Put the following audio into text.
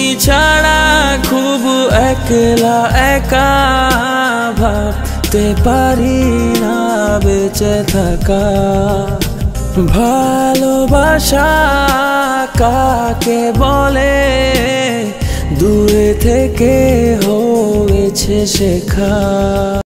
তুমি ছাড়া খুব একলা একা, ভাবতে পারি না বেঁচে থাকা। ভালোবাসা কাকে বলে দূরে থেকে হয়েছে শেখা।